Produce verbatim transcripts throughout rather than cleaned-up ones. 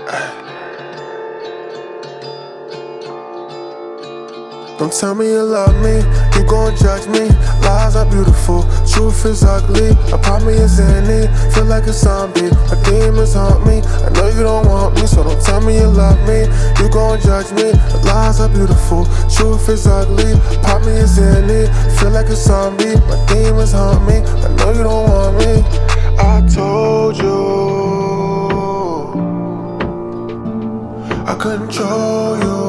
Don't tell me you love me, you gon' judge me. Lies are beautiful, truth is ugly. A part me is in it, feel like a zombie. My demons haunt me, I know you don't want me, so don't tell me you love me. You gon' judge me, lies are beautiful, truth is ugly. A part me is in it, feel like a zombie. My demons haunt me, I know you don't want me. I told you I control you.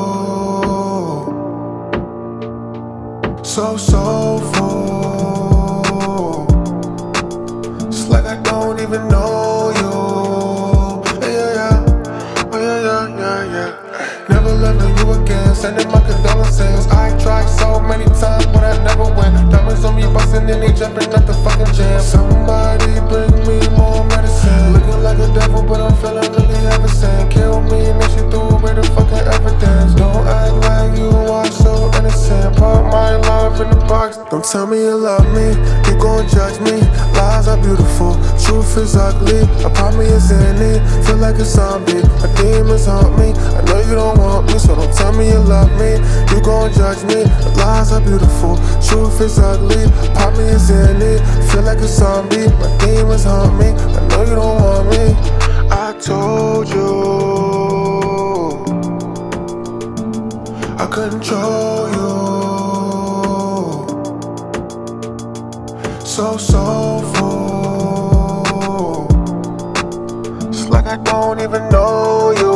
So soulful, it's like I don't even know you. Yeah, yeah, yeah, oh yeah, yeah, yeah, yeah. Never loving you again, sending my condolences. I tried so many times, but I never win. Diamonds on me busting and they jumping at the fucking jam. Somebody bring me more medicine. Looking like a devil, but I'm feeling really heaven sent. Kill me and then she threw away the fucking evidence. Don't act like you are so innocent. Put my love in the box. Don't tell me you love me, you gon' judge me. Lies are beautiful, truth is ugly. A part me is in it, feel like a zombie. My demons haunt me, I know you don't want me, so don't tell me you love me. You gon' judge me, lies are beautiful, truth is ugly. A part me is in it, feel like a zombie. My demons haunt me, I know you don't want me. I told you I control you. So soulful, it's like I don't even know you.